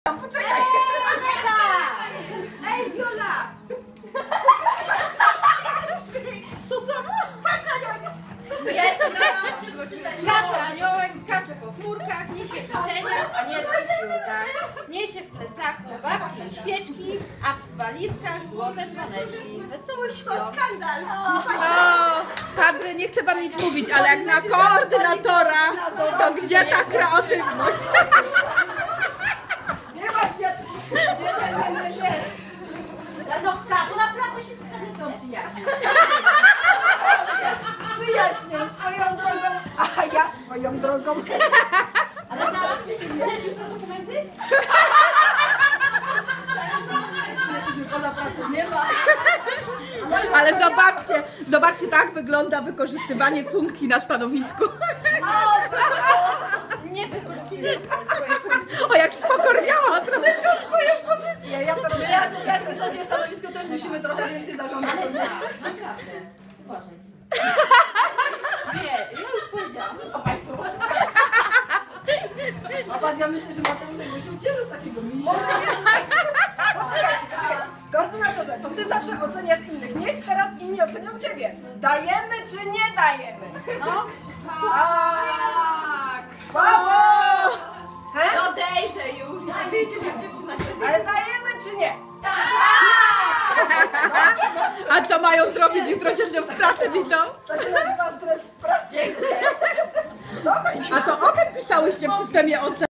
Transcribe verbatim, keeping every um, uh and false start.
Poczekaj! Ej, Viola! To samo? Skacz na nią! Jest, Viola! Skacze aniołek, skacze po chmurkach, niesie w życzeniach, anielskich ciurkach. Niesie w plecaku babki i świeczki, a w walizkach złote dzwoneczki. Wesołych świąt. To skandal! O, Padre, nie chcę wam nic mówić, ale jak na koordynatora, to gdzie ta kreatywność? Nie ma kwiatki! Janowska, to naprawdę się zostanie z tą przyjaźnią. Przyjaźnią swoją drogą, a ja swoją drogą. Ale na, chcesz jutro dokumenty? Jesteśmy poza pracą, nie ma. Ale zobaczcie, zobaczcie, tak wygląda wykorzystywanie funkcji na stanowisku. Nie wykorzystuję swojej funkcji. O, jak spokorniała trochę. Swoją pozycję, ja to robię. Jak, jak wysokie stanowisko też musimy trochę więcej zarządzać. Naprawdę. Uważaj. Nie, ja już powiedziałam. A patrz, ja myślę, że Mateusz jakby się ucieszył z takiego misia. Poczekajcie, poczekajcie. Koordynatorze, to ty zawsze oceniasz innych. Niech teraz inni ocenią ciebie. Dajemy czy nie dajemy? No, Tak! Brawo! He? no dejże już. Ja widzisz, jak dziewczyna się... Ale dajemy czy nie? A co mają zrobić? Jutro się w pracy widzą? To się nazywa stres w pracy. Dobra, A to o czym pisałyście w systemie ocen?